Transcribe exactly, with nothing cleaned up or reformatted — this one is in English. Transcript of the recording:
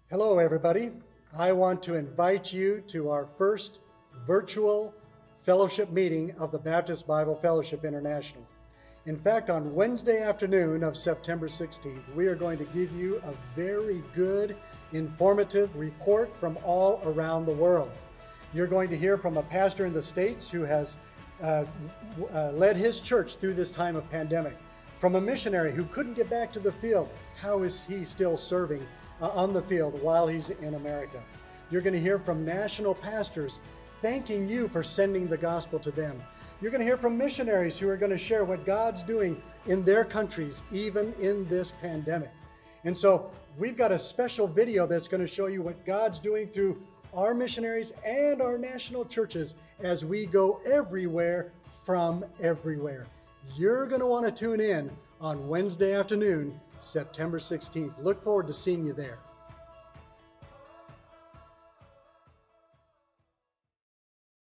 Hello, everybody. I want to invite you to our first virtual fellowship meeting of the Baptist Bible Fellowship International. In fact, on Wednesday afternoon of September sixteenth, we are going to give you a very good, informative report from all around the world. You're going to hear from a pastor in the States who has uh, uh, led his church through this time of pandemic. From a missionary who couldn't get back to the field, how is he still serving uh, on the field while he's in America? You're going to hear from national pastors thanking you for sending the gospel to them. You're going to hear from missionaries who are going to share what God's doing in their countries, even in this pandemic. And so we've got a special video that's going to show you what God's doing through our missionaries and our national churches as we go everywhere from everywhere. You're going to want to tune in on Wednesday afternoon, September sixteenth. Look forward to seeing you there.